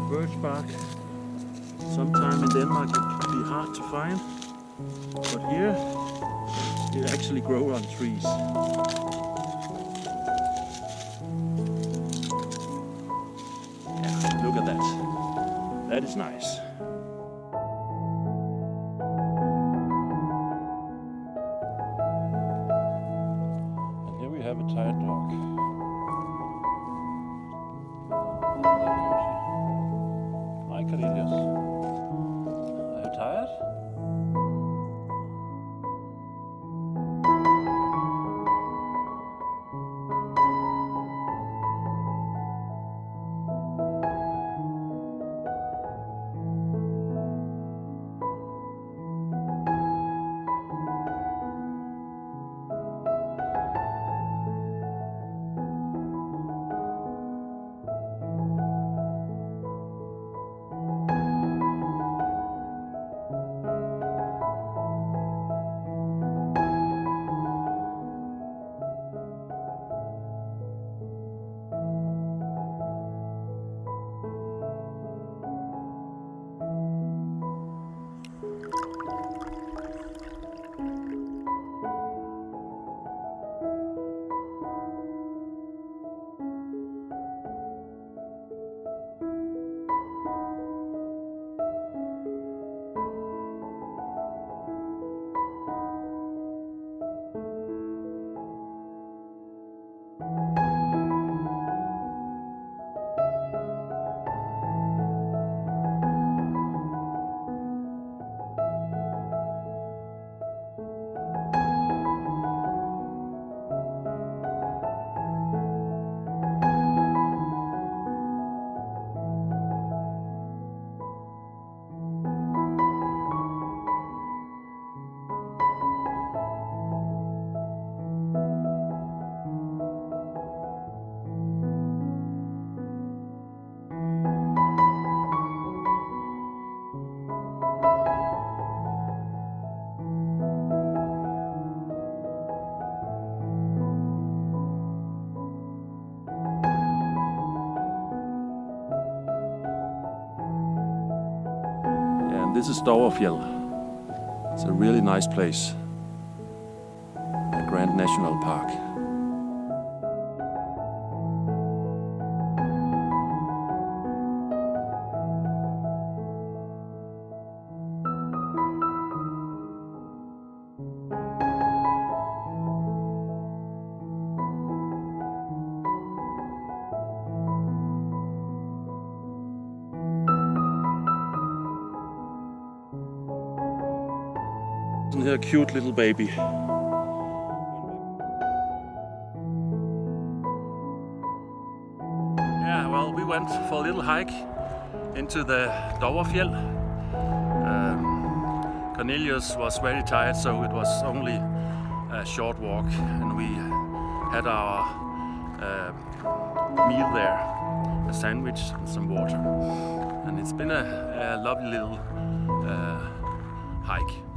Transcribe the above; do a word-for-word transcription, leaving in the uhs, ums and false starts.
birch bark. Sometime in Denmark it can be hard to find, but here it actually grows on trees. Yeah, look at that. That is nice. And here we have a tired dog. Hi Cornelius. Are you tired? This is Dovrefjell. It's a really nice place. A Grand National Park. Isn't he a cute little baby? Yeah, well, we went for a little hike into the Dovrefjell. Um, Cornelius was very tired, so it was only a short walk, and we had our uh, meal there, a sandwich and some water. And it's been a, a lovely little uh, hike.